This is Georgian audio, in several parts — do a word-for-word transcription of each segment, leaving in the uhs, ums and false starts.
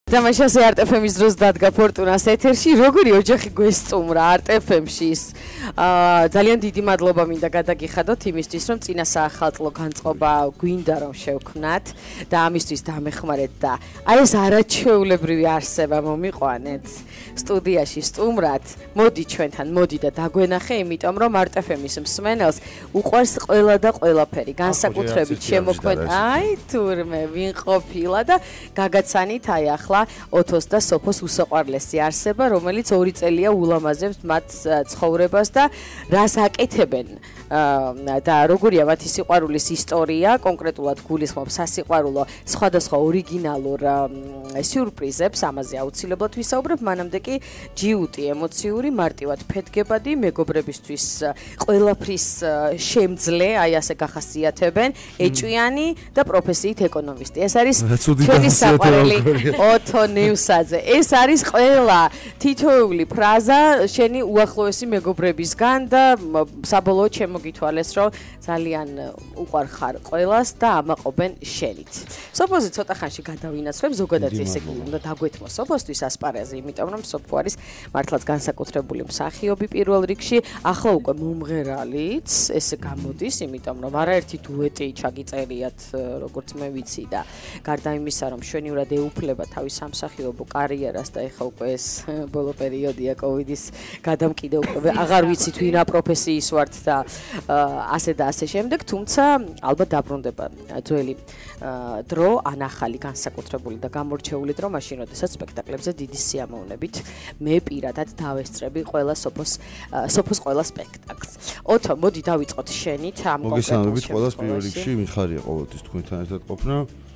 Დამაშასე არტ ეფ ემის დროს დადგა ფორტუნას ეთერში, როგორი ოჯახი გვესწუმრა არტ ეფ ემში. აა ძალიან დიდი მადლობა მინდა გადაგიხადოთ იმისთვის, რომ წინა საახალწლო განწყობა გვინდა რომ შევქმნათ და ამისთვის დამეხმარეთ და აი ეს არაჩვეულებრივი არსება მომიყვანეთ სტუდიაში სტუმრად. მოდი ჩვენთან, მოდი და დაგვენახე, იმიტომ რომ არტ ეფ ემის მსმენელს უყვარს ყველა და ყველაფერი, განსაკუთრებით შემოქმედ. აი თურმე ვინ ყოფილა და გაგაცანით აი ახლა ოთოს და სოფოს უსაყვარლესი არსება, რომელიც ორი წელია ულამაზებს მათ ცხოვრებას და რას აკეთებენ და როგორია მათი სიყვარულის ისტორია, კონკრეტულად გულისხმობს სასიყვარულო სხვადასხვა ორიგინალურ სიურპრიზებს, ამაზე აუცილებლად ვისაუბრებ, მანამდე კი ჯიუტი ემოციური, მარტივად ფეთგებადი, მეგობრებისთვის ყველაფრის შემძლე, აი ასე გახასიათებენ, ეჭვიანი და პროფესიით ეკონომისტი. ეს არის ჩვენი საყვარელი ოთო ნიუსაძე. ეს არის ყველა თითოეული ფრაზა შენი უახლოესი მეგობრებისგან და საბოლოოდ შემოგითვალეს, რომ ძალიან უყვარხარ ყველას და ამაყობენ შენით. სოფოზე ცოტა ხანში გადავინაცვლებ, ზოგადად ესე იგი უნდა დაგვეთმოს სოფოსთვის ასპარეზი, იმიტომ რომ სოფო არის მართლაც განსაკუთრებული მსახიობი პირველ რიგში, ახლა უკვე მომღერალიც, ესე გამოდის, იმიტომ რომ არაერთი დუეტი ჩაგიწერიათ, როგორც მე ვიცი და გარდა იმისა, რომ შვენივრად ეუფლება თავის სამსახიობო კარიერას და ეხლა უკვე ეს ბოლო პერიოდია კოვიდის გადამკიდე უკვე აღარ ვიცით ვინ რა პროფესიის ვართ და ასე და ასე შემდეგ, თუმცა ალბათ დაბრუნდება ძველი დრო ან ახალი განსაკუთრებული და გამორჩეული დრო მაშინ, როდესაც სპექტაკლებზე დიდი სიამოვნებით მე პირადად დავესწრები ყველა სოფოს სოფოს ყველა სპექტაკლს. ოთო, მოდი დავიწყოთ შენით ამ კონკრეტულ მოგესალმებით ყველას პირველ რიგში, მიხარია ყოველთვის თქვენთან ერთად ყოფნა.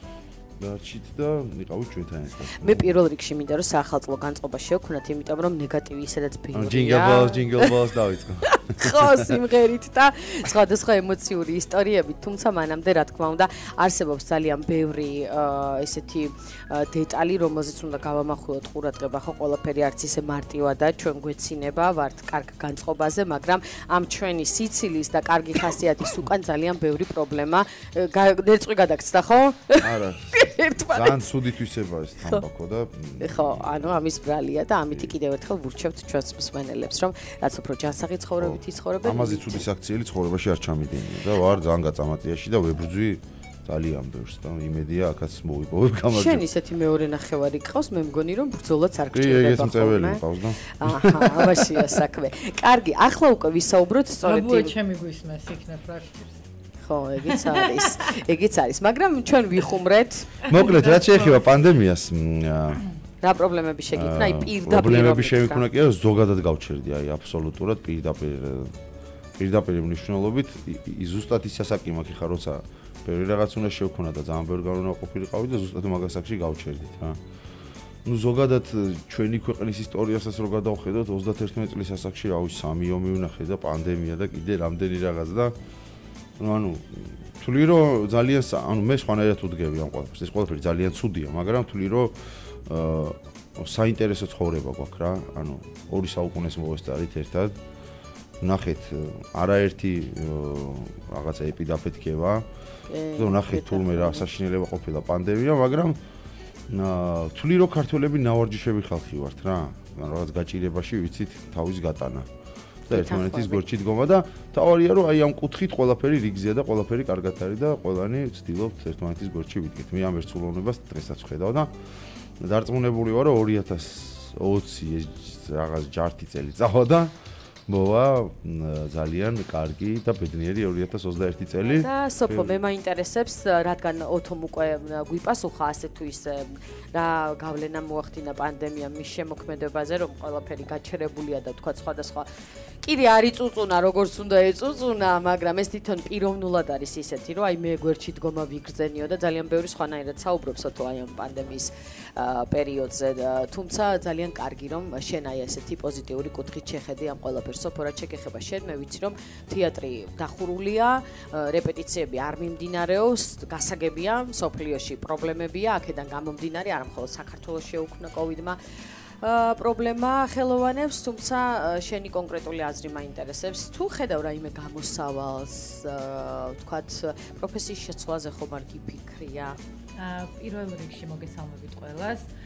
დარჩით და იყავით ჩვენთან ერთად. მე პირველ რიგში მინდა რომ საახალწლო განწყობა შევქმნათ, იმიტომ რომ ნეგატივი ისედაც ბევრია. ჯინგელ ბელს, ჯინგელ ბელს დავიწყო. ხო, სიმღერით და სხვადასხვა ემოციური ისტორიებით, თუმცა მანამდე რა თქმა უნდა არსებობს ძალიან ბევრი ესეთი დეტალი, რომელზეც უნდა გავამახვილოთ ყურადღება, ხო ყველაფერი არც ისე მარტივადაა, ჩვენ გვეცინება, ვართ კარგ განწყობაზე, მაგრამ ამ ჩვენი სიცილის და კარგი ხასიათის უკან ძალიან ბევრი პრობლემა ნერწყვი გადაგცდა, ხო? არა. ძალიან ცუდი თვისება ეს თამბაქო და ხო, ანუ ამის ბრალია და ამით კიდევ ერთხელ ვურჩევთ ჩვენს მსმენელებს, რომ რაც უფრო ჯანსაღი ცხოვრებით იცხოვრებენ. ამაზე ცუდი საქციელი ცხოვრებაში არ ჩამიდენია და ვარ ძალიან გაწამატიაში და ვებრძვი ძალიან ბევრს და იმედია აქაც მოვიპოვებ გამარჯვება. შენ ისეთი მეორე ნახევარი ყავს, მე მგონი რომ ბრძოლაც არ გჭირდება. კი, ეს მწეველი მყავს და. აჰა, აბაშია საქმე. კარგი, ახლა უკვე ვისაუბროთ სწორედ აბუე ჩემი გვისმეს იქნებ პრაქტიკს. ხო, ეგიც არის. ეგიც არის, მაგრამ ჩვენ ვიხუმრეთ. მოკლედ, რაც შეეხება პანდემიას, რა პრობლემები შეგიქმნა, აი პირდაპირ პრობლემები შემიქმნა კი არა, ზოგადად გავჩერდი, აი აბსოლუტურად პირდაპირ პირდაპირ მნიშვნელობით, ზუსტად ის ასაკი მაქვს ხა, როცა ბევრი რაღაც უნდა შევქონა და ძალიან ბევრი განუნა ყოფილიყავი და ზუსტად მაგას აქში გავჩერდით რა. ნუ ზოგადად ჩვენი ქვეყნის ისტორიასაც რო გადავხედოთ, ოცდაერთმეტი წლის ასაკში რა ვიცი, სამი ომი ვნახე და პანდემია და კიდე რამდენი რაღაც და ანუ თვლი რომ ძალიან ანუ მე სხვანაირად ვდგები ამ ყველაფერს. ეს ყველაფერი ძალიან ცუდია, მაგრამ თვლი რომ აა საინტერესო ცხოვრება გვაქვს რა. ანუ ორი საუკუნეს მოვესწარით ერთად. ნახეთ არაერთი რაღაცა ეპიდაფეთქება. და ნახეთ თურმე რა საშინელება ყოფილა პანდემია, მაგრამ თვლი რომ ქართველები ნავარჯიშები ხალხი ვართ რა. ანუ რაღაც გაჭირებაში ვიცით თავის გატანა. და ერთმანეთის გორჩი დგომა და თავარია რომ აი ამ კუთხით ყველაფერი რიგზია და ყველაფერი კარგად არის და ყველანი ცდილობთ ერთმანეთის გორჩი ვიდგეთ. მე ამ ერთსულოვნებას დღესაც ვხედავ და დარწმუნებული ვარ რომ ორი ათას ოცი რაღაც ჯართი წელი წავა და მოვა ძალიან კარგი და ბედნიერი ორი ათას ოცდაერთი წელი. და სოფო მე მაინტერესებს, რადგან ოთომ უკვე გვიპასუხა ასე თუ ისე რა გავლენა მოახდინა პანდემიამ მის შემოქმედებაზე, რომ ყველაფერი გაჩერებულია და თქვა სხვადასხვა კიდე არ იწუწუნა როგორც უნდა ეწუწუნა, მაგრამ ეს თვითონ პიროვნულად არის ისეთი, რომ აი მე გვერდში დგომა ვიგრძენიო და ძალიან ბევრი სხვანაირად საუბრობს ოთო აი ამ პანდემიის პერიოდზე, თუმცა ძალიან კარგი რომ შენ აი ესეთი პოზიტიური კუთხით შეხედი ამ ყველაფერს. სოფო რაც შეგეხება შენ, მე ვიცი რომ თეატრი დახურულია, რეპეტიციები არ მიმდინარეობს, გასაგებია, სოფლიოში პრობლემებია, აქედან გამომდინარე, არა მხოლოდ საქართველოს შეუქმნა კოვიდმა პრობლემა ხელოვანებს, თუმცა შენი კონკრეტული აზრი მაინტერესებს. თუ ხედავ რაიმე გამოსავალს, ვთქვათ, პროფესიის შეცვლაზე ხომ არ გიფიქრია? პირველ რიგში მოგესალმებით ყველას.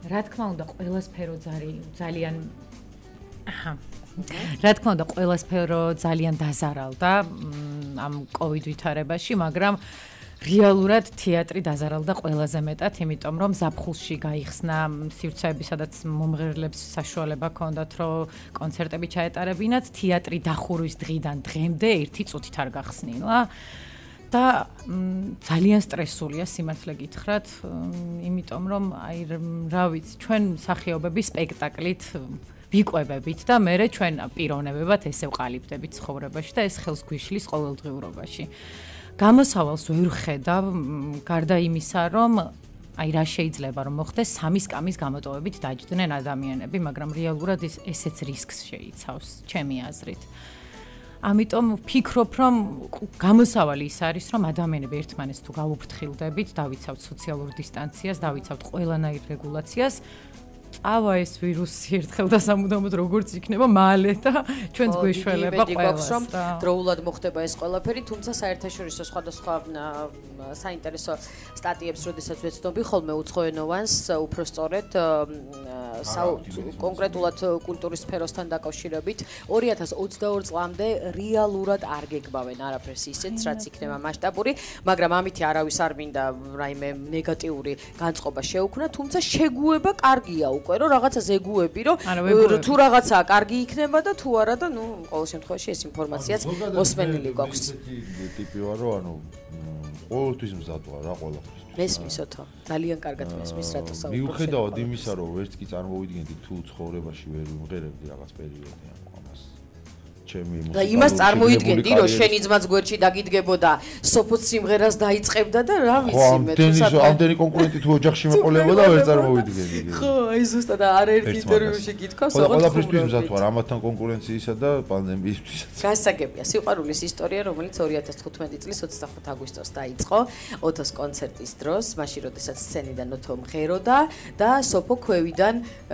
რა თქმა უნდა, ყველა სფერო ძალიან აჰა. რა თქმა უნდა, ყველა სფერო ძალიან დაზარალდა ამ კოვიდ ვითარებაში, მაგრამ რეალურად თეატრი დაზარალდა ყველაზე მეტად, იმიტომ რომ ზაფხულში გაიხსნა სივრცეები, სადაც მომღერლებს საშუალება ჰქონდათ, რომ კონცერტები ჩაეტარებინათ, თეატრი დახურვის დღიდან დღემდე ერთი წუთით არ გახსნილა. და ძალიან სტრესულია სიმართლე გითხრათ, იმიტომ რომ აი რა ვიცი, ჩვენ მსახიობები სპექტაკლით ვიყვებებით და მერე ჩვენ პიროვნებებად ესე ვყალიბდებით ცხოვრებაში და ეს ხელს გვიშლის ყოველდღიურობაში. გამოსავალს ვერ ხედავ, გარდა იმისა, რომ აი რა შეიძლება რომ მოხდეს სამი სკამის გამოტოვებით დაჯდნენ ადამიანები, მაგრამ რეალურად ეს ესეც რისკს შეიცავს, ჩემი აზრით. ამიტომ ვფიქრობ, რომ გამოსავალი ის არის, რომ ადამიანები ერთმანეთს თუ გავუფრთხილდებით, დავიცავთ სოციალურ დისტანციას, დავიცავთ ყველანაირ რეგულაციას, წავა ეს ვირუსი ერთხელ და სამუდამოდ როგორც იქნება მალე და ჩვენც გვეშველება ყველას. რომ დროულად მოხდება ეს ყველაფერი, თუმცა საერთაშორისო სხვადასხვა საინტერესო სტატიებს, როდესაც ვეცნობი ხოლმე უცხოენოვანს, უფრო სწორედ კონკრეტულად კულტურის სფეროსთან დაკავშირებით, ორი ათას ოცდაორი წლამდე რეალურად არ გეგმავენ არაფერს ისეთს, რაც იქნება მასშტაბური, მაგრამ ამითი არავის არ მინდა რაიმე ნეგატიური განწყობა შეუქმნა, თუმცა შეგუება კარგია უკვე, რომ რაღაცა ზეგუები, რომ თუ რაღაცაა კარგი იქნება და თუ არა და ნუ ყოველ შემთხვევაში ეს ინფორმაციაც მოსმენილი გვაქვს. ტიპი ვარ, რომ ანუ ყოველთვის მზად ვარ რა ყველაფრის. მესმისოთო, ძალიან კარგად მესმის რატო საუბრობ. მიუხედავად იმისა, რომ ვერც კი წარმოვიდგენდი თუ ცხოვრებაში ვერ ვიმღერებდი რაღაც პერიოდი ამ ამას. ჩემი და იმას წარმოიდგენდი, რომ შენი ძმაც გვერდში დაგიდგებოდა, სოფოც სიმღერას დაიწყებდა და რა ვიცი მე თუ სადა. ამდენი კონკურენტი თუ ოჯახში მეყოლებოდა, ვერ წარმოვიდგენდი. ხო, აი ზუსტად არა ერთ ინტერვიუში გითქავს, ოღონდ ყველაფრისთვის მზად ვარ, ამათთან კონკურენციისა და პანდემიისთვისაც. გასაგებია, სიყვარულის ისტორია, რომელიც ორი ათას თხუთმეტი წლის ოცდახუთ აგვისტოს დაიწყო, ოთოს კონცერტის დროს, მაშინ როდესაც სცენიდან ოთო მღეროდა და სოფო ქვევიდან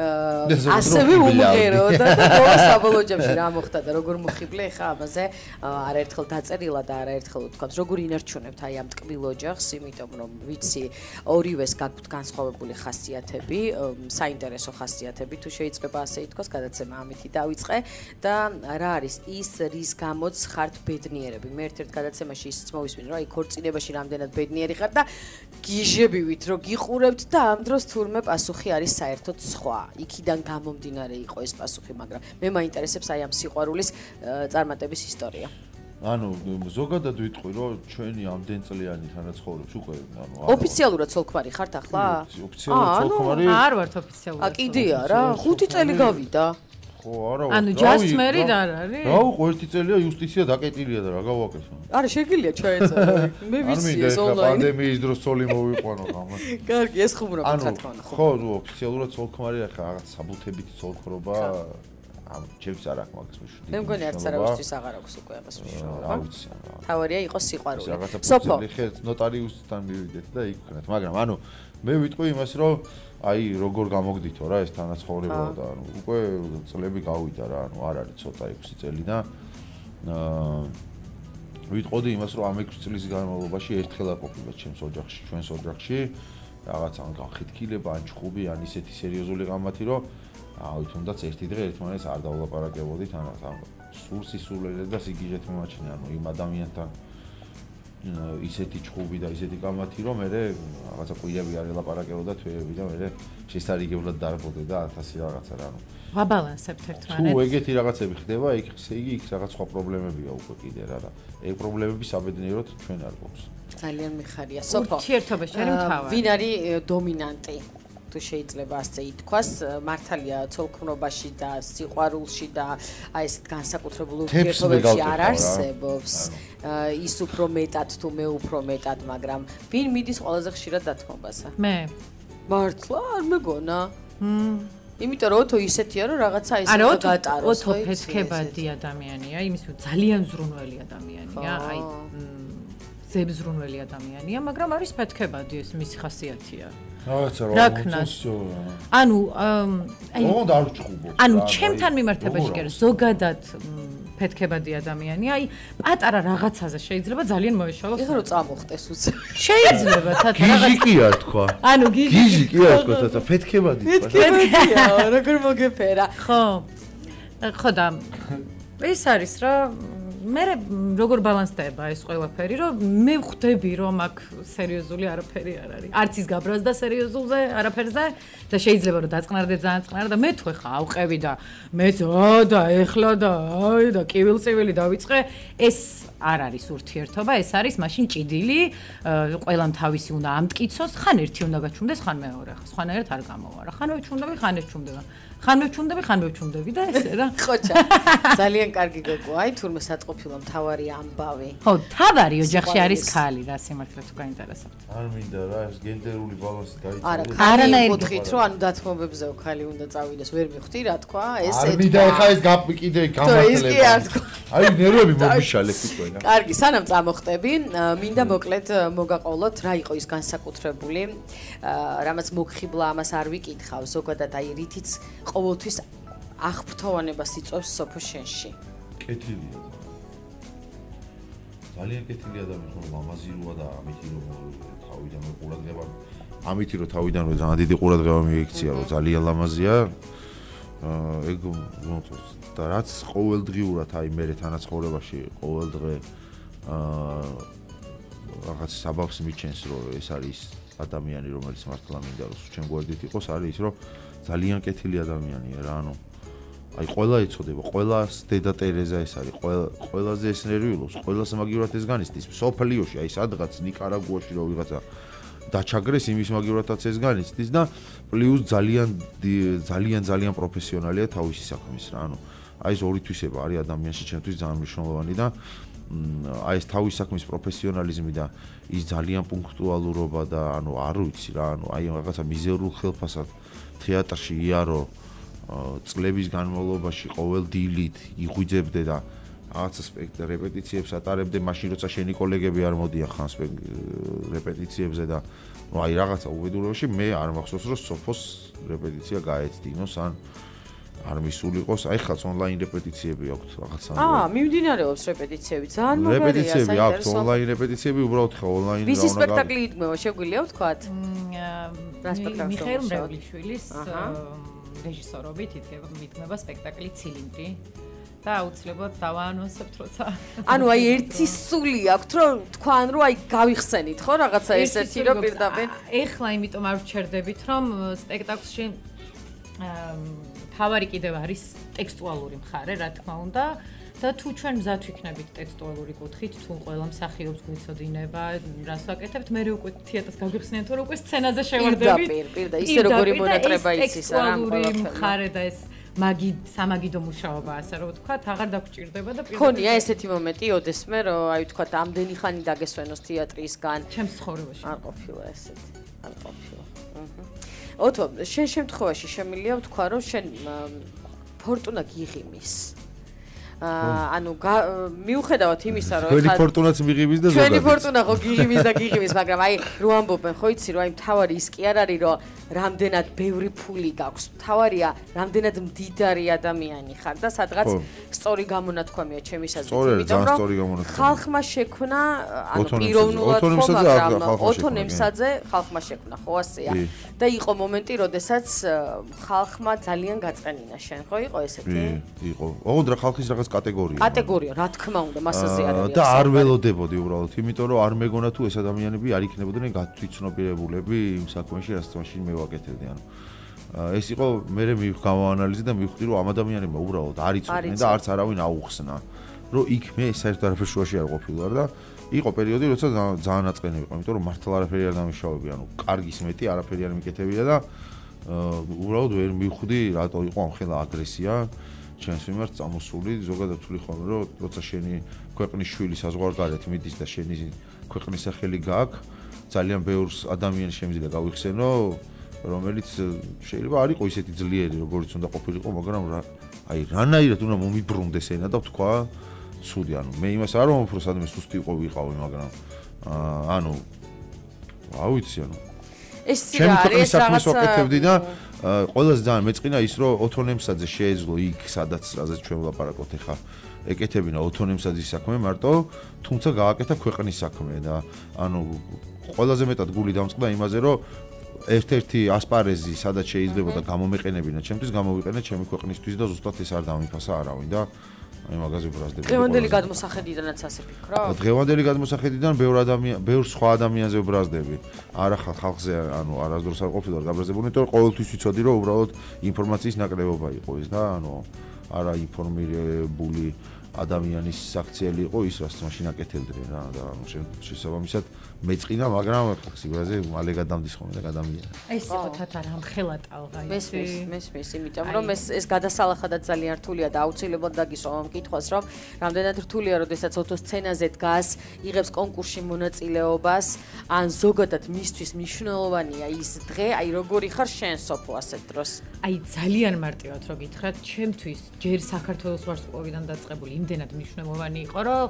ასევე უმღეროდა და ბოლოს საბოლოო ჯამში რა მოხდა და როგორ მოხიბლე ხა ამაზე არაერთხელ დაწერილა და არაერთხელ ვთქვათ, როგორ ინარჩუნებთ აი ამ ტკბილ ოჯახს, იმიტომ რომ ვიცი, ორივეს გაქვთ განსხვავებული ხასიათები, საინტერესო ხასიათები, თუ შეიძლება ასე ითქვას, გადაცემა ამითი დავიწყე და რა არის ის, რის გამოც ხართ ბედნიერები. მე ერთ-ერთ გადაცემაში ისიც მოვისმინე, რომ აი ქორწინებაში რამდენად ბედნიერი ხარ და გიჟებივით, რომ გიყურებთ და ამ დროს თურმე პასუხი არის საერთოდ სხვა. იქიდან გამომდინარე იყო ეს პასუხი, მაგრამ მე მაინტერესებს აი ამ სიყვარულის წარმატების ისტორია. ანუ ზოგადად ვიტყვი, რომ ჩვენი ამდენწლიანი თანაცხოვრებს უკვე ანუ ოფიციალურად ცოლქმარი ხართ ახლა? ოფიციალურად ცოლქმარი არ ვართ ოფიციალურად. ა კიდია რა, ხუთი წელი გავიდა. ხო, არა. ანუ just married არ არის? რა უყო ერთი წელია იუსტიცია დაკეტილია და რა გავაკეთო? არა, შეგიძლია ჩაეწერო. მე ვიცი ეს ონლაინ. პანდემიის დროს ცოლი მოვიყვანო გამა. კარგი, ეს ხუმრობთ რა თქმა უნდა. ხო, ოფიციალურად ცოლქმარი ახლა რაღაც საბუთებით ცოლქრობა ამ ჩემს არ აქვს მაგას მშვიდი. მე მგონი არც არავისთვის აღარ აქვს უკვე ამას მნიშვნელობა. რა ვიცი. თავარია იყოს სიყვარული. სოფო. ხერხ ნოტარიუსთან მივიდეთ და იქ ვქნათ, მაგრამ ანუ მე ვიტყვი იმას, რომ აი როგორ გამოგდითო რა ეს თანაცხოვრება და ანუ უკვე წლები გავიდა რა, ანუ არ არის ცოტა ექვსი წელი და აა ვიტყოდი იმას, რომ ამ ექვსი წლის განმავლობაში ერთხელ არ ყოფილა ჩემს ოჯახში, ჩვენს ოჯახში რაღაც ან განხეთქილება, ან ჩხუბი, ან ისეთი სერიოზული ღამათი, რომ აი თუნდაც ერთი დღე ერთმანეთს არ დავლაპარაკებოდით, ან სულ სისულელე და სიგიჟეთ მიმაჩნია, ანუ იმ ადამიანთან ისეთი ჩხუბი და ისეთი გამათი, რომ მე რაღაცა ყვიები არ ელაპარაკებოდა თვეები და მე შესარიგებლად დარბოდე და ათასი რაღაცა რა. ვაბალანსებთ ერთმანეთს. თუ ეგეთი რაღაცები ხდება, იქ იგი იქ რაღაც სხვა პრობლემებია უკვე კიდე რა და ეგ პრობლემები საბედნიეროდ ჩვენ არ გვაქვს. ძალიან მიხარია. სოფო. ურთიერთობაში არის მთავარი. ვინ არის დომინანტი? თუ შეიძლება ასე ითქვას, მართალია ცოლქმრობაში და სიყვარულში და აი ეს განსაკუთრებულ ურთიერთობებში არ არსებობს ის უფრო მეტად თუ მე უფრო მეტად, მაგრამ ვინ მიდის ყველაზე ხშირად დათმობაზე? მე. მართლა არ მეგონა? მმ იმიტომ რომ ოთო ისეთია რომ რაღაცა ისე გატაროს. ოთო ფეთქებადი ადამიანია, იმის რომ ძალიან ზრუნველი ადამიანია, აი ზებზრუნველი ადამიანია, მაგრამ არის ფეთქებადი, ეს მისი ხასიათია. რაღაცა რა მოწესო. ანუ აი ოღონდ არ ვჭხუბობ. ანუ ჩემთან მიმართებაში კი არა, ზოგადად ფეთქებადი ადამიანი, აი პატარა რაღაცაზე შეიძლება ძალიან მოეშალოს. ეხლა რომ წამოხტეს უცე. შეიძლება თათა გიჟი კი არ თქვა. ანუ გიჟი გიჟი კი არ თქვა თათა ფეთქებადი თქვა. ფეთქებადია, როგორ მოგეფერა. ხო. ხო და ეს არის რა მე როგორ ბალანსდება ეს ყველაფერი, რომ მე ვხვდები, რომ აქ სერიოზული არაფერი არ არის. არც ის გაბრაზდა სერიოზულზე, არაფერზე და შეიძლება რომ დაწყნარდე ძალიან წყნარ და მე თუ ეხა ავყევი და მე ძა და ეხლა და აი და კივილწივილი დავიწყე, ეს არ არის ურთიერთობა, ეს არის მაშინ ჭიდილი, ყველამ თავისი უნდა ამტკიცოს, ხან ერთი უნდა გაჩუმდეს, ხან მეორე, სხვანაირად არ გამოვა რა. ხან ვეჩუმდები, ხან ეს ჩუმდება. ხან ვეჩუმდები, ხან ვეჩუმდები და ესე რა. ხოჩა. ძალიან კარგი გეკო, აი თურმე სატყოფილო მთავარი ამბავი. ხო, თავარი ოჯახში არის ქალი რა, სიმართლე თუ გაინტერესებთ. არ მინდა რა, ეს გენდერული ბალანსი დაიწყო. არა, არანაირი მოთხით, რომ ანუ დათმობებზე ქალი უნდა წავიდეს, ვერ მივხვდი რა თქვა, ეს არ მინდა ეხა ეს კიდე გამართლება. ეს კი არ თქვა. აი ნერვები მომიშალე თქვენ. კარგი, სანამ წამოხტები, მინდა მოკლედ მოგაყოლოთ რა იყო ის განსაკუთრებული, რამაც მოგხიბლა ამას არ ვიკითხავ, ზოგადად აი რითიც ყოველთვის აღფრთოვანებას იწვევს სოფო შენში. კეთილია. ძალიან კეთილი ადამიანი ხომ მამაზი როა და ამითი რომ თავიდან ყურადღება ამითი რომ თავიდან რომ ძალიან დიდი ყურადღება მიიქცია რომ ძალიან ლამაზია. აა ეგ მოწონს და რაც ყოველდღიურად აი მე თანაცხოვრებაში ყოველდღე აა რაღაც საბავშვს მიჩენს რომ ეს არის ადამიანი რომელიც მართლა მინდა რომ ჩვენ გვერდით იყოს არის ის რომ ძალიან კეთილი ადამიანია რა ანუ აი ყველა იცოდება ყველას დედა ტერეზა ეს არის ყველაზე ეს ნერვიულობს ყველას მაგივრად ეს განიცდის სოფლიოში აი სადღაც ნიკარაგუაში რო ვიღაცა დაჩაგრეს იმის მაგივრადაც ეს განიცდის და პლუს ძალიან ძალიან ძალიან პროფესიონალია თავისი საქმის რა ანუ აი ეს ორი თვისება არის ადამიანში ჩემთვის ძალიან მნიშვნელოვანი და აი ეს თავის საქმის პროფესიონალიზმი და ის ძალიან პუნქტუალურობა და ანუ არ ვიცი რა ანუ აი რაღაცა მიზერულ ხელფასად თეატრში იარო წლების განმავლობაში ყოველ დილით იღვიძებდე და რაღაცა სპექტაკლ რეპეტიციებს ატარებდე მაშინ როცა შენი კოლეგები არ მოდიან ხან რეპეტიციებზე და ну აი რაღაცა უბედურებაში მე არ მახსოვს რომ სოფოს რეპეტიცია გაეცდინოს ან არ მისულიყოს აი ხალხს ონლაინ რეპეტიციები აქვს რაღაცა აა მიმდინარეობს რეპეტიციები ძალიან მაგარია რეპეტიციები აქვს ონლაინ რეპეტიციები უბრალოდ ხა ონლაინ ვისი სპექტაკლი იდგმება შეგვიძლია ვთქვათ რა სპექტაკლი მიხეილ მრევლიშვილის რეჟისორობით იდგმება სპექტაკლი ცილინდრი და აუცილებლად დავაანონსებთ როცა ანუ აი ერთი სული აქვს რომ თქვან რომ აი გავიხსენით ხო რაღაცა ესეთი რომ პირდაპირ ეხლა იმიტომ არ ვჩერდებით რომ სპექტაკლში თავარი კიდევ არის ტექსტუალური მხარე რა თქმა უნდა და თუ ჩვენ მზად ვიქნებით ტექსტუალური კუთხით თუ ყველა მსახიობს გვეცოდინება რას ვაკეთებთ მე უკვე თეატრს გავიხსენეთ რომ უკვე სცენაზე შევარდებით პირდაპირ პირდა ისე როგორი მონატრება იცის რა ამ ყველაფერი მხარე და ეს მაგი სამაგიდო მუშაობა ასე რომ ვთქვა აღარ დაგჭირდება და პირდაპირ ქონია ესეთი მომენტი ოდესმე რომ აი ვთქვა ამდენი ხანი დაგესვენოს თეატრისგან ჩემს ცხოვრებაში არ ყოფილა ესეთი არ ყოფილა ოთო შენ შემთხვევაში შემილია ვთქვა რომ შენ ფორტუნა გიღიმის ანუ მიუხედავად იმისა რომ თქვენი ფორტუნაც მიღიმის და ზოგადად ჩვენი ფორტუნა ხო გიღიმის და გიღიმის მაგრამ აი რო ამბობენ ხო იცი რომ აი მთავარი ის კი არ არის რომ რამდენად ბევრი ფული გაქვს მთავარია რამდენად მდიდარი ადამიანი ხარ და სადღაც სწორი გამონათქვამია ჩემის აზრით იმიტომ რომ ხალხმა შექმნა ანუ პიროვნულად ხო მაგრამ ოთო ნემსაძე ხალხმა შექმნა ხო ასეა და იყო მომენტი როდესაც ხალხმა ძალიან გაწყენინა შენ ხო იყო ესეთი იყო ოღონდ რა ხალხის რაღაც კატეგორია. კატეგორია, რა თქმა უნდა, მასაზე არ არის. და არ ველოდებოდი უბრალოდ, იმიტომ რომ არ მეგონა თუ ეს ადამიანები არ იქნებოდნენ გათვითცნობიერებულები იმ საქმეში, რაც მაშინ მე ვაკეთებდი. ანუ ეს იყო მე მე გავაანალიზე და მივხვდი რომ ამ ადამიანებმა უბრალოდ არ იცოდნენ და არც არავინ აუხსნა. რომ იქ მე საერთოდ არაფერ შუაში არ ყოფილვარ და იყო პერიოდი, როცა ძალიან აწყენები იყო, იმიტომ რომ მართლა არაფერი არ დამიშავებია, ანუ კარგის მეტი არაფერი არ მიკეთებია და უბრალოდ ვერ მივხვდი რატო იყო ამ ხელა აგრესია. ჩვენს მიმართ წამოსული ზოგადად თვლი ხოლმე რომ როცა შენი ქვეყნის შვილი საზღვარგარეთ მიდის და შენი ქვეყნის სახელი გააქვს ძალიან ბევრს ადამიანს შემიძლია გავიხსენო რომელიც შეიძლება არ იყო ისეთი ძლიერი როგორც უნდა ყოფილიყო მაგრამ აი რანაირად უნდა მომიბრუნდეს ენა და თქვა ცუდი ანუ მე იმას არ ვამბობ რომ სადმე სუსტი იყო ვიყავი მაგრამ ანუ რა ვიცი ანუ ეს ჩემი ქვეყნის საქმეს ვაკეთებდი და ყველაზე ძალიან მეწყინა ის რომ ოთონემსაძე შეეძლო იქ სადაც რაზეც ჩვენ ვლაპარაკობთ ახლა ეკეთებინა ოთონემსაძის საქმე მარტო თუმცა გააკეთა ქვეყნის საქმე და ანუ ყველაზე მეტად გული დამწყდა იმაზე რომ ერთ-ერთი ასპარეზი სადაც შეიძლება და გამომეყენებინა ჩემთვის გამოვიყენე ჩემი ქვეყნისთვის და ზუსტად ეს არ დამიფასა არავინ და აი მაგაზე ბრაზდები. დღევანდელი გადმოსახედიდანაც ასე ფიქრობ? დღევანდელი გადმოსახედიდან ბევრ ადამიან, ბევრ სხვა ადამიანზე ბრაზდები. არა ხალხზე, ანუ არასდროს არ ყოფილა გაბრაზებული, იმიტომ რომ ყოველთვის ვიცოდი, რომ უბრალოდ ინფორმაციის ნაკლებობა იყო ეს და ანუ არა ინფორმირებული ადამიანის საქციელი იყო ის, რაც მაშინ აკეთებდნენ რა და ანუ შესაბამისად მეწყინა, მაგრამ სიგურაზე მალე გადამდის ხოლმე და გადამია. ეს იყო თათარ ამ ხელა ტალღა ის. მესმის, მესმის, იმიტომ რომ ეს ეს გადასალახადაც ძალიან რთულია და აუცილებლად დაგისვა ამ კითხვას, რომ რამდენად რთულია, როდესაც ოთო სცენაზე დგას, იღებს კონკურსში მონაწილეობას, ან ზოგადად მისთვის მნიშვნელოვანია ის დღე, აი როგორი ხარ შენ სოფო ასეთ დროს? აი ძალიან მარტივად რო გითხრათ, ჩემთვის ჯერ საქართველოს ვარსკვლავიდან დაწყებული იმდენად მნიშვნელოვანი იყო, რომ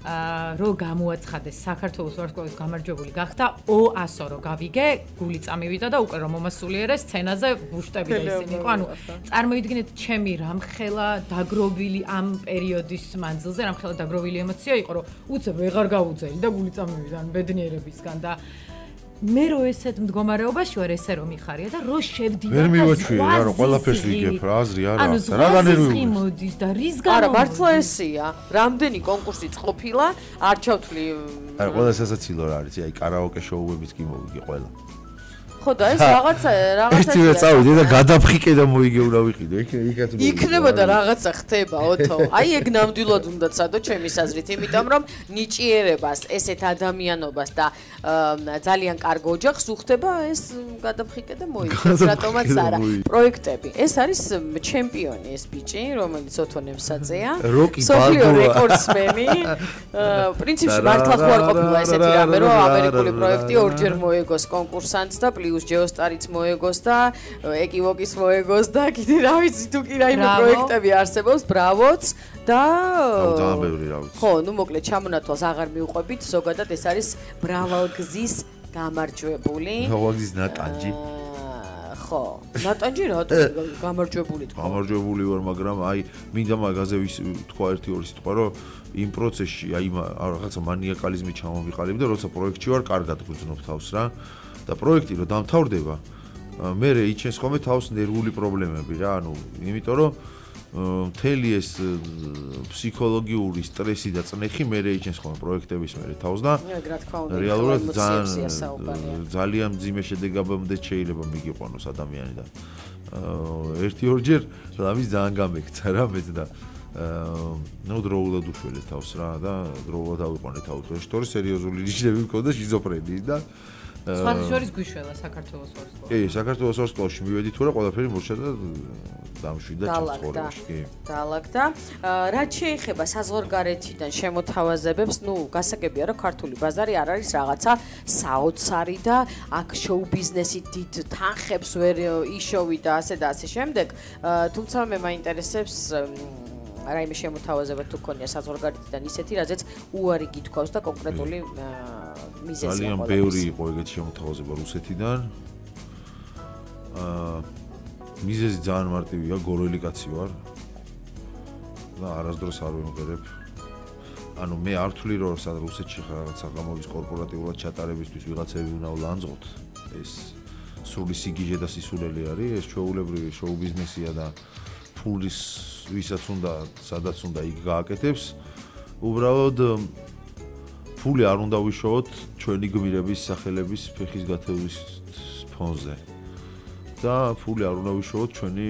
აა რო გამოაცხადეს საქართველოს ვარსკვლავის გამარჯვებული გახდა ო-ასო რო გავიგე, გული წამივიდა და უკვე რომ მომასულიერე სცენაზე ვუშტები და ისინი იყო. ანუ წარმოიდგინეთ ჩემი რამხელა დაგროვილი ამ პერიოდის მანძილზე, რამხელა დაგროვილი ემოცია იყო, რომ უცებ ვეღარ გავუძელი და გული წამივიდა ან ბედნიერებისგან და მე რო ესეთ მდგომარეობაში ვარ ესე რომ მიხარია და რო შევდივარ ვერ მივაჩვიე რა რომ ყველაფერს ვიგებ რა აზრი არა რა განერვი მოდის და რის გამო არა მართლა ესეა რამდენი კონკურსიც ყოფილა არ ჩავთვლი არა ყველა სასაცილო რა არის აი კარაოკე შოუებიც კი მოვიგე ყველა ხო და ეს რაღაცა რაღაცა ერთი ვერ წავიდე და გადაფხიკე და მოიგე უნდა ვიყიდე იქ იქაც იქნებოდა რაღაცა ხდება ოთო აი ეგ ნამდვილად უნდა ცადო ჩემი აზრით იმიტომ რომ ნიჭიერებას ესეთ ადამიანობას და ძალიან კარგ ოჯახს უხდება ეს გადაფხიკე და მოიგე რატომაც არა პროექტები ეს არის ჩემპიონი ეს ბიჭი რომელიც ოთონემსაძეა სოფლიო რეკორდსმენი პრინციპში მართლა ხო არ ყოფილა ესეთი რამე რომ ამერიკული პროექტი ორჯერ მოეგოს კონკურსანტს და ჯეოსტარიც მოეგოს და ეკივოკის მოეგოს და კიდე რა ვიცი თუ კი რაიმე პროექტები არსებობს ბრავოც და ძალიან ბევრი რა ვიცი ხო ნუ მოკლედ ჩამონათვალს აღარ მიუყვებით ზოგადად ეს არის ბრავალგზის გამარჯვებული ბრავალგზის ნატანჯი ხო ნატანჯი რატო გამარჯვებული თქვა გამარჯვებული ვარ მაგრამ აი მინდა მაგაზე თქვა ერთი ორი სიტყვა რომ იმ პროცესში აი რაღაცა მანიაკალიზმი ჩამომიყალიბდა და როცა პროექტში ვარ კარგად გძნობ თავს რა და პროექტი რო დამთავრდება, მე იჩენს ხოლმე თავს ნერვული პრობლემები რა, ანუ იმიტომ რომ მთელი ეს ფსიქოლოგიური სტრესი და წნეხი მე იჩენს ხოლმე პროექტების მე თავს და რეალურად ძალიან ძალიან მძიმე შედეგებამდე შეიძლება მიგიყვანოს ადამიანი და ერთი ორჯერ ლამის ძალიან გამექცა რა მეც და ნუ დროულად უშველე თავს რა და დროულად ავიყვანე თავს. შორის სერიოზული ნიშნები მქონდა შიზოფრენიის და სხვა შორის გვიშველა საქართველოს ვარსკვლავში. კი, საქართველოს ვარსკვლავში მივედი თუ რა ყველაფერი მორჩა და დამშვიდა ჩაცხოვრებაში. კი. დაალაგდა. რაც შეეხება საზღვარგარეთიდან შემოთავაზებებს, ნუ გასაგებია რომ ქართული ბაზარი არ არის რაღაცა საოცარი და აქ შოუ ბიზნესი დიდ თანხებს ვერ იშოვი და ასე და ასე შემდეგ. თუმცა მე მაინტერესებს რაიმე შემოთავაზება თუ ქონია საზღვარგარეთიდან ისეთი, რაზეც უარი გითქვავს და კონკრეტული მიზეზია. ძალიან ბევრი იყო ეგეთი შემოთავაზება რუსეთიდან. აა მიზეზი ძალიან მარტივია, გორელი კაცი ვარ. და არასდროს არ ვიმღერებ. ანუ მე არ ვთვლი რომ სად რუსეთში რაღაც საგამოვის კორპორატიულად ჩატარებისთვის ვიღაცები უნდა ვლანძღოთ. ეს სრული სიგიჟე და სისულელი არის, ეს ჩვეულებრივი შოუ ბიზნესია და ფულის ვისაც უნდა, სადაც უნდა იქ გააკეთებს. უბრალოდ ფული არ უნდა ვიშოვოთ ჩვენი გმირების სახელების ფეხის გათევლის ფონზე. და ფული არ უნდა ვიშოვოთ ჩვენი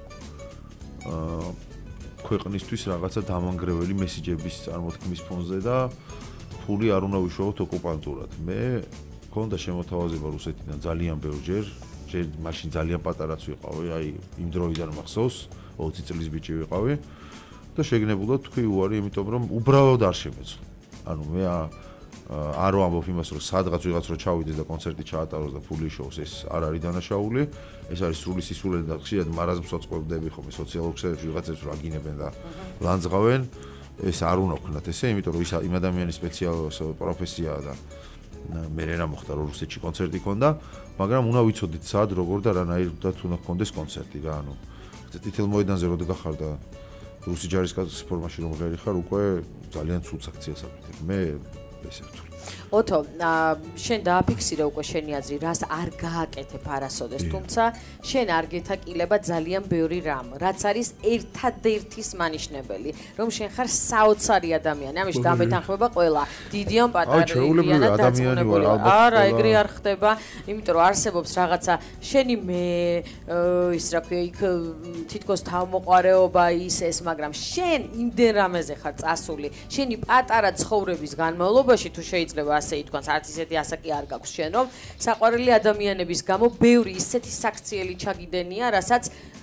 აა ქვეყნისთვის რაღაცა დამანგრეველი მესიჯების წარმოთქმის ფონზე და ფული არ უნდა ვიშოვოთ ოკუპანტურად. მე მქონდა შემოთავაზება რუსეთიდან ძალიან ბევრჯერ, ჯერ მაშინ ძალიან პატარაც ვიყავი, აი იმ დროიდან მახსოვს, ოცი წლის ბიჭი ვიყავი და შეგნებულად თქვი უარი, იმიტომ რომ უბრალოდ არ შემეძლო. ანუ მე არ ვამბობ იმას, რომ სადღაც ვიღაც რო ჩავიდეს და კონცერტი ჩაატაროს და ფული შოუს, ეს არ არის დანაშაული. ეს არის სრული სისულელი და ხშირად მარაზმს ვაწყვეტდები ხოლმე სოციალურ ქსელებში ვიღაცებს რო აგინებენ და ლანძღავენ. ეს არ უნდა ვქნათ ესე, იმიტომ რომ ის იმ ადამიანის სპეციალური პროფესიაა და მე რა მოხდა რომ რუსეთში კონცერტი ქონდა, მაგრამ უნდა ვიცოდით სად როგორ და რანაირად უნდა ქონდეს კონცერტი რა, ანუ თითელ მოედანზე როდი გახარ და რუსი ჯარისკაცის ფორმაში რომ ღერი ხარ, უკვე ძალიან ცუდ აქციას აკეთებ. მე ესე ვთვლი. ოთო, შენ დააფიქსირე უკვე შენი აზრი, რას არ გააკეთებ არასოდეს, თუმცა შენ არ გეთაკილება ძალიან ბევრი რამ, რაც არის ერთადერთის მანიშნებელი, რომ შენ ხარ საოცარი ადამიანი, ამაში დამეთანხმება ყველა, დიდი ან პატარა ადამიანი. არა, ეგრე არ ხდება, იმიტომ რომ არსებობს რაღაცა შენი მე ის რა ქვია, იქ თითქოს თავმოყარეობა ის ეს, მაგრამ შენ იმდენ რამეზე ხარ წასული, შენი პატარა ცხოვრების განმავლობაში თუ შეიძლება ასე ითქვას, არც ისეთი ასაკი არ გაქვს შენ, რომ საყვარელი ადამიანების გამო ბევრი ისეთი საქციელი ჩაგიდენია, რასაც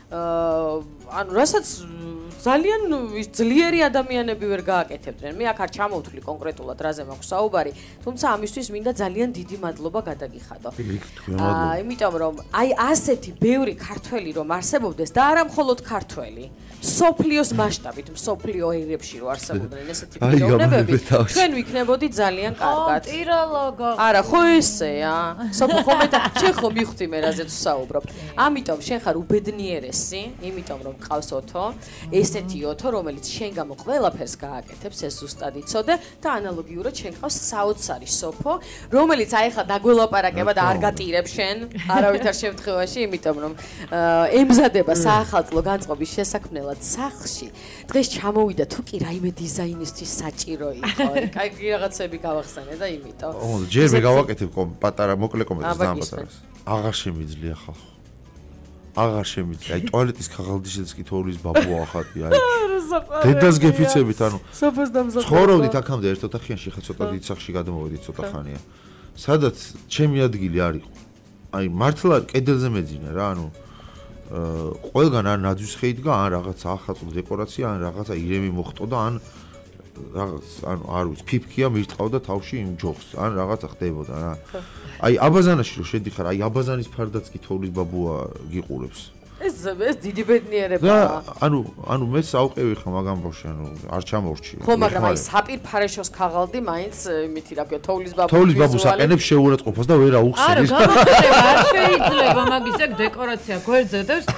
ანუ რასაც ძალიან ძლიერი ადამიანები ვერ გააკეთებდნენ. მე აქ არ ჩამოვთვლი კონკრეტულად რაზე მაქვს საუბარი, თუმცა ამისთვის მინდა ძალიან დიდი მადლობა გადაგიხადო. აა, იმიტომ რომ აი ასეთი ბევრი ქართველი რომ არსებობდეს და არა მხოლოდ ქართველი, სოფლიოს მასშტაბით, სოფლიო ერებში რო არსებობდნენ ესეთი პიროვნებები, ჩვენ ვიქნებოდით ძალიან კარგად. ო, ტიროლოგო. არა, ხო ესეა. სოფო ხომ და შენ ხო მიხვდი მე რაზე თუ საუბრობ. ამიტომ შენ ხარ უბედნიერესი, იმიტომ რომ ყავს ოთო, ესეთი ოთო, რომელიც შენ გამო ყველაფერს გააკეთებს, ეს ზუსტად იცოდე და ანალოგიურად შენ ყავს საოცარი სოფო, რომელიც აი ხა დაგველაპარაკება და არ გატირებ შენ არავითარ შემთხვევაში, იმიტომ რომ ემზადება საახალწლო განწყობის შესაქმნელად სახლში. დღეს ჩამოვიდა თუ კი რაიმე დიზაინისთვის საჭირო იყო. კაი რაღაცები გავახსენე და იმიტომ. ო, ჯერ მე გავაკეთებ პატარა მოკლე კომენტარს დამპატარეს. აღარ შემიძლია ხალხო. აღარ შემიძლია. აი ტუალეტის ქაღალდიშიც კი თოვლის ბაბუა ხათი, აი. დედას გეფიცებით, ანუ. სოფოს დამზადდა. ცხოვრობდით აქამდე ერთ ოთახიანში, ხა ცოტა დიდ სახლში გადმოვედით ცოტა ხანია. სადაც ჩემი ადგილი არ იყო. აი მართლა კედელზე მეძინა რა, ანუ აა ყველგან ან ნაძვის ხე იდგა, ან რაღაცა ახალწლო დეკორაცია, ან რაღაცა ირემი მოხტოდა, ან რაღაც ანუ არ ვიცი, ფიფქია მირტყავდა თავში იმ ჯოხს, ან რაღაცა ხდებოდა რა. აი აბაზანაში რო შედიხარ, აი აბაზანის ფარდაც კი თოვლის ბაბუა გიყურებს. ეს ეს დიდი ბედნიერებაა. ანუ ანუ მე საუყევი ხა მაგამ ბავშვი, ანუ არ ჩამორჩი. ხო, მაგრამ აი საპირფარეშოს ქაღალდი მაინც იმითი რა ქვია, თოვლის ბაბუს თოვლის ბაბუს აყენებს შეურაცხყოფას და ვერ აუხსენის. არა, გამოხდება, არ შეიძლება მაგის ეგ დეკორაცია გვერდზედებს.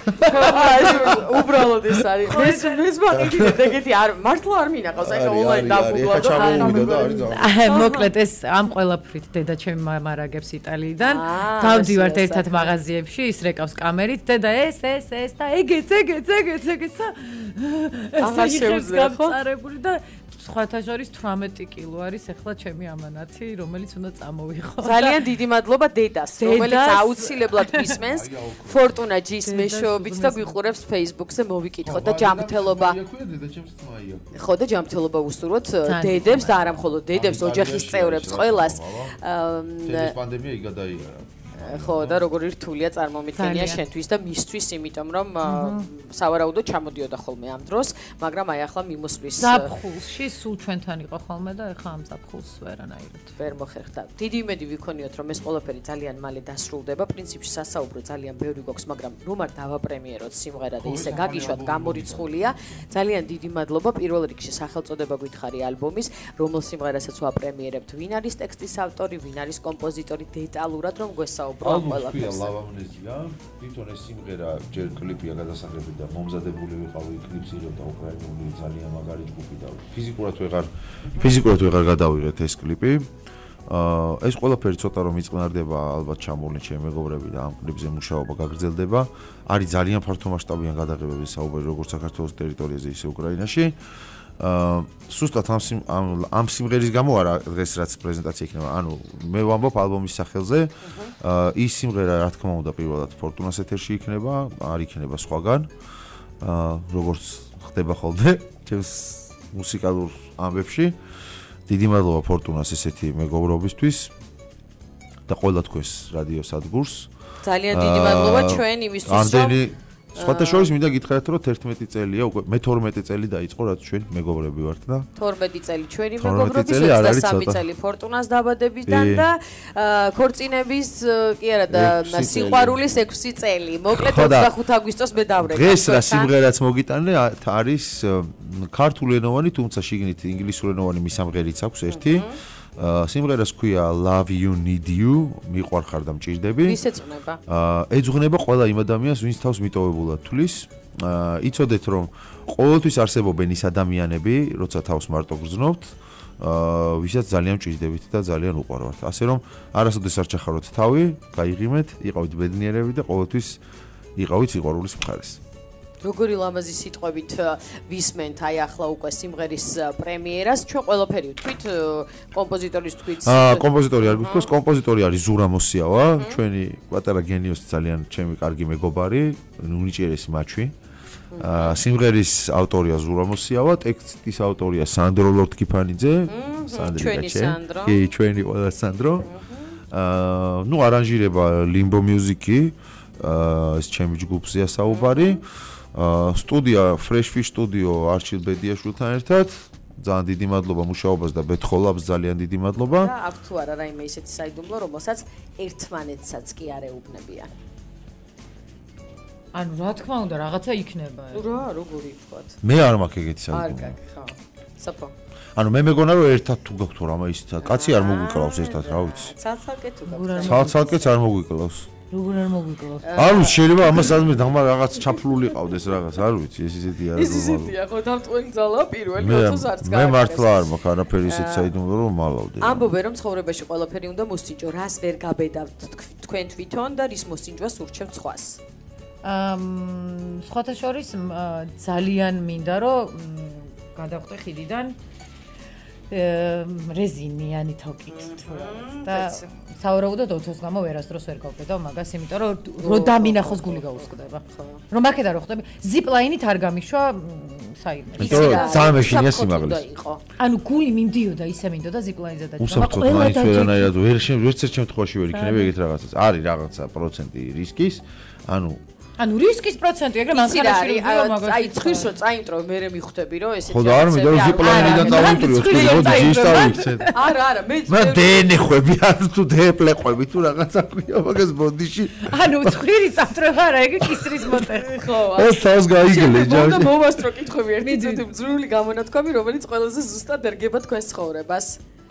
უბრალოდ ეს არის. ეს ეს მაგით ეგეთი არ მართლა არ მინახავს, აი ონლაინ დაგუგლა და აი მოკლედ ეს ამ ყველაფრით დედა ჩემი მამარაგებს იტალიიდან. დავდივართ ერთად მაღაზიებში, ის რეკავს კამერით, დედა ეს ეს ეს და ეგეც ეგეც ეგეც ეგეც აღარ შეუძლია ხო? წარებული და სხვათა შორის თვრამეტი კილო არის ახლა ჩემი ამანათი, რომელიც უნდა წამოვიღო. ძალიან დიდი მადლობა დედას, რომელიც აუცილებლად გისმენს ფორტუნა ჯის მეშვეობით და გვიყურებს Facebook-ზე, მოვიკითხოთ და ჯანმრთელობა. ხო და ჯანმრთელობა უსურვოთ დედებს და არა მხოლოდ დედებს, ოჯახის წევრებს, ყველას. ეს პანდემია იგადაიარა. ხო და როგორი რთულია წარმომიდგენია შენთვის და მისთვის, იმიტომ რომ სავარაუდოდ ჩამოდიოდა ხოლმე ამ დროს, მაგრამ აი ახლა მიმოსვლის ზაფხულში სულ ჩვენთან იყო ხოლმე და ახლა ამ ზაფხულს ვერანაირად ვერ მოხერხდა. დიდი იმედი ვიქონიოთ, რომ ეს ყველაფერი ძალიან მალე დასრულდება. პრინციპში სასაუბრო ძალიან ბევრი გვაქვს, მაგრამ რომ არ დავაპრემიეროთ სიმღერა და ისე გაგიშვათ, გამორიცხულია. ძალიან დიდი მადლობა პირველ რიგში სახელწოდება გითხარი ალბომის, რომელ სიმღერასაც ვაპრემიერებთ, ვინ არის ტექსტის ავტორი, ვინ არის კომპოზიტორი, დეტალურად რომ გვესაუბროთ. ალბომია ლავამნეზია, თვითონ ეს სიმღერა ჯერ კლიპია გადასაღები და მომზადებული ვიყავი, კლიპს იღებდა უკრაინული ძალიან მაგარი ჯგუფი და ფიზიკურად ვეღარ ფიზიკურად ვეღარ გადავიღეთ ეს კლიპი. აა ეს ყველაფერი ცოტა რომ იწყნარდება, ალბათ ჩამოვლენ ჩემი მეგობრები და ამ კლიპზე მუშაობა გაგრძელდება. არის ძალიან ფართომასშტაბიან გადაღებების საუბარი როგორც საქართველოს ტერიტორიაზე, ისე უკრაინაში. აა სუსტად ამ ამ სიმღერის გამო არა დღეს რაც პრეზენტაცია იქნება, ანუ მე ვამბობ ალბომის სახელზე. აა ის სიმღერა რა თქმა უნდა პირველად ფორტუნას ეთერში იქნება, არ იქნება სხვაგან. აა როგორც ხდება ხოლმე ჩემს მუსიკალურ ამბებში. დიდი მადლობა ფორტუნას ესეთი მეგობრობისთვის და ყველა თქვენს რადიო სადგურს. ძალიან დიდი მადლობა ჩვენ იმისთვის რომ სხვათა შორის მინდა გითხრათ, რომ თერთმეტი წელია, უკვე მე თორმეტი წელი დაიწყო, რაც ჩვენ მეგობრები ვართ და თორმეტი წელი ჩვენი მეგობრობის, ოცდასამი წელი ფორტუნას დაბადებიდან და ქორწინების, კი არა და სიყვარულის ექვსი წელი. მოკლედ ოცდახუთი აგვისტოს მე დავრეკე. დღეს რა სიმღერაც მოგიტანე არის ქართულენოვანი, თუმცა შიგნით ინგლისურენოვანი მისამღერიც აქვს ერთი. სიმღერას ქვია Love You Need You, მიყვარხარ და მჭირდები. ვის ეძღვნება? ეძღვნება ყველა იმ ადამიანს, ვინც თავს მიტოვებულად თulis. იცოდეთ რომ ყოველთვის არსებობენ ის ადამიანები, როცა თავს მარტო გრძნობთ, ვისაც ძალიან მჭირდებით და ძალიან უყვარვართ. ასე რომ არასოდეს არ ჩახაროთ თავი, გაიღიმეთ, იყავით ბედნიერები და ყოველთვის იყავით სიყვარულის მხარეს. როგორი ლამაზი სიტყვებით ვისმენთ აი ახლა უკვე სიმღერის პრემიერას, ჩვენ ყველაფერი ვთქვით, კომპოზიტორის ვთქვით. აა კომპოზიტორი არ გითხრას, კომპოზიტორი არის ზურა მოსიავა, ჩვენი პატარა გენიოსი ძალიან ჩემი კარგი მეგობარი, უნიჭიერესი მაჩვი. აა სიმღერის ავტორია ზურა მოსიავა, ტექსტის ავტორია სანდრო ლორდ-კიფანიძე, სანდრიკაჩე. კი, ჩვენი ყველა სანდრო. აა ნუ არანჟირება limbo music-ი, აა ეს ჩემი ჯგუფზეა საუბარი. სტუდია Fresh Fish Studio არჩილ ბედიაშვილთან ერთად ძალიან დიდი მადლობა მუშაობას და ბეთხოვლებს ძალიან დიდი მადლობა და აქ თუ არა რაიმე ისეთი საიდუმლო რომელსაც ერთმანეთსაც კი არ ეუბნებიან ანუ რა თქმა უნდა რაღაცა იქნება რა როგორი ვთქვათ მე არ მაქვს ეგეთი საიდუმლო არ გაქვს ხო საფო ანუ მე მეგონა რომ ერთად თუ გაქვთ რამე ისეთ კაცი არ მოგვიკლავს ერთად რა ვიცი ცალ-ცალკე თუ გაქვთ ცალ-ცალკეც არ მოგვიკლავს როგორ არ მოგვიკლავს? არ ვიცი, შეიძლება ამას ადმე დაღმა რაღაც ჩაფლული ყავდეს რაღაც, არ ვიცი, ეს ისეთი არის. ეს ისეთია, ხო, დამტყველი ძალა პირველი ოთხს არც გააკეთეს. მე მართლა არ მაქვს არაფერი ისეთ საიდუმლო რომ მალავდე. ამბობენ რომ ცხოვრებაში ყველაფერი უნდა მოსინჯო, რას ვერ გაბედავთ თქვენ თვითონ და რის მოსინჯვას ურჩევთ სხვას. ამ სხვათა შორის ძალიან მინდა რომ გადავხტე ხიდიდან რეზინიანი თოკით თუ და საუბრობდით ოთოს გამო ვერასდროს ვერ გავყიდავ მაგას, იმიტომ რომ რო დამინახოს გული გაუსკდება. რომ აქედან რო ხდები, ზიპლაინით არ გამიშვა საერთოდ. იცი რა, ძალიან მეშინია სიმაღლეს. ანუ გული მიმდიოდა, ისე მინდოდა ზიპლაინზე და უსაფრთხოდ მაინც ვერანაირად ვერ ვერც ერთ შემთხვევაში ვერ იქნება ეგეთ რაღაცას. არის რაღაცა პროცენტი რისკის, ანუ ანუ რისკის პროცენტი ეგრე მანქანაში რომ აი ცხირს რომ წაიმტრო მე მიხვდები რომ ესეთი ხო და არ მინდა რომ ზიპლაინიდან წავიმტრიო თქვი რომ ძის წავიქცეთ არა არა მე მე დენეხვები არ თუ დეპლეყვები თუ რაღაცა ქვია მაგას ბოდიში ანუ ცხირი წავტრება არა ეგ კისრის მოტეხი ხო ეს თავს გაიგლე ჯავში და მოვასტრო კითხვები ერთი წუთი ძრული გამონათქვამი რომელიც ყველაზე ზუსტად ერგება თქვენს ცხოვრებას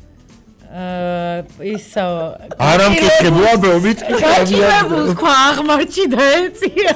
აა ისო არ ამკითხები ვაბეობით გაჭირებულს ქვა აღმარჩი და ეწია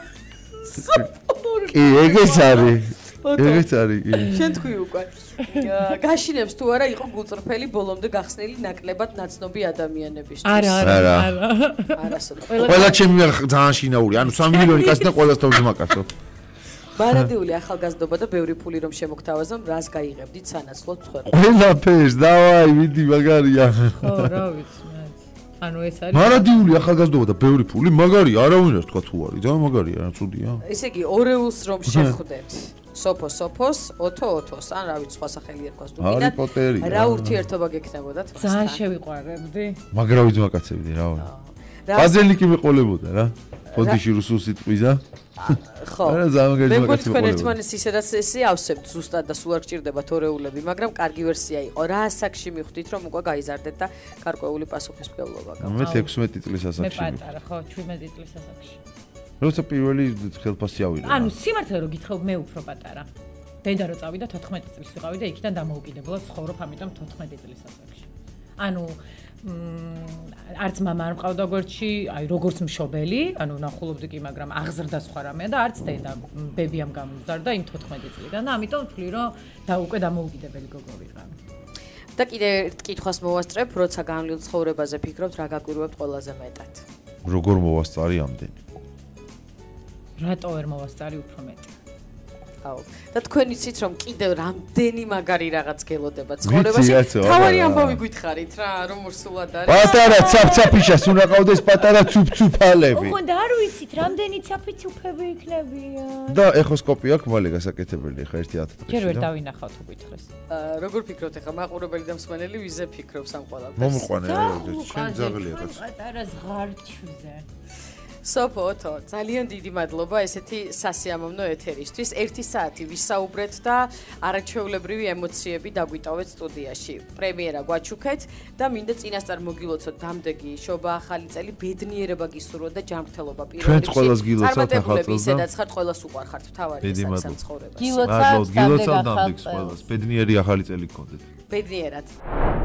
კი ეგეც არის ეგეც არის კი შენ თქვი უკვე გაშინებს თუ არა იყო გულწრფელი ბოლომდე გახსნილი ნაკლებად ნაცნობი ადამიანებისთვის არა არა არა არასოდეს ყველა ჩემი ძალიან შინაური ანუ სამი მილიონი კაცი და ყველას თავს მაკაცო ბარადიული ახალგაზრდობა და ბევრი ფული რომ შემოგთავაზო, რას გაიღებდით სანაცვლოდ ცხოვრება? ყველაფერს, დავაი, მიდი მაგარია. ხო, რა ვიცი, მე. ანუ ეს არის ბარადიული ახალგაზრდობა და ბევრი ფული, მაგარია, არავინ არ თქვა თუ არის, და მაგარია, რა ცუდია. ესე იგი, ორეულს რომ შეხვდეთ, სოფო სოფოს, ოთო ოთოს, ან რა ვიცი, სხვა სახელი ერქვა სტუდიიდან. ჰარი პოტერი. რა ურთიერთობა გექნებოდა თქვენ? ძალიან შევიყვარებდი. მაგრავი ძმაკაცებდი, რა ვიცი. ბაზელიკი მეყოლებოდა რა. ფოდიში რუსულ სიტყვისა. ხო. მე მგონი თქვენ ერთმანეთს ისედაც ესე ავსებთ ზუსტად და სულ არ გჭირდებათ ორეულები, მაგრამ კარგი ვერსია იყო. რა ასაკში მიხვდით რომ უკვე გაიზარდეთ და გარკვეული პასუხისმგებლობა გაქვთ? მე ექვსმეტი წლის ასაკში. მე პატარა, ხო, შვიდმეტი წლის ასაკში. როცა პირველი ხელფასი ავიღე. ანუ სიმართლე რომ გითხრობ, მე უფრო პატარა. დედა რო წავიდა თოთხმეტი წლის ვიყავი და იქიდან დამოუკიდებლად ცხოვრობ, ამიტომ თოთხმეტი წლის ასაკში. ანუ არც მამა არ მყავდა გვერდში, აი როგორც მშობელი, ანუ ნახულობდი კი, მაგრამ აღზრდა სხვა რამეა და არც დედა ბებიამ გამზარდა იმ თოთხმეტი წლიდან და ამიტომ ვთვლი რომ და უკვე დამოუკიდებელი გოგო ვიყავ. და კიდე ერთ კითხვას მოვასწრებ, როცა განვლილ ცხოვრებაზე ფიქრობთ, რა გაგვირგვებთ ყველაზე მეტად? როგორ მოვასწარი ამდენი? რატო ვერ მოვასწარი უფრო მეტი? აუ და თქვენ იცით რომ კიდევ რამდენი მაგარი რაღაც გელოდება ცხოვრებაში თავარი ამბავი გითხარით რა რომ ურსულად არის პატარა ცაფცაფიშას უნდა ყავდეს პატარა ცუფცუფალები ხო და არ ვიცით რამდენი ცაფცუფები იქნებიან და ეხოსკოპი აქვს მალე გასაკეთებელი ხა ერთი ათი წელი ჯერ ვერ დავინახავ თუ გითხეს როგორ ფიქრობთ ახლა მაყურებელი და მსმენელი ვიზე ფიქრობს ამ ყველაფერს მომყვანე შენ ძაღლია კაც პატარა ზღარჩუზე სოფოთო, ძალიან დიდი მადლობა ესეთი სასიამოვნო ეთერისთვის. ერთი საათი ვისაუბრეთ და არაჩვეულებრივი ემოციები დაგვიტოვეთ სტუდიაში. პრემიერა გვაჩუქეთ და მინდა წინასწარ მოგილოცოთ დამდეგი შობა ახალი წელი, ბედნიერება გისურვოთ და ჯანმრთელობა პირველ რიგში. ჩვენც ყველას გილოცავთ ახალ წელს და ისედაც ხართ ყველას უყვარხართ თავარი ეს სამცხოვრებას. გილოცავთ გილოცავთ დამდეგს ყველას. ბედნიერი ახალი წელი გქონდეთ. ბედნიერად.